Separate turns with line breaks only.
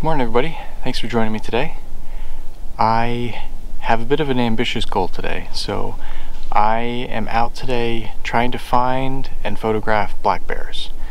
Good morning, everybody. Thanks for joining me today. I have a bit of an ambitious goal today, so I am out today trying to find and photograph black bears.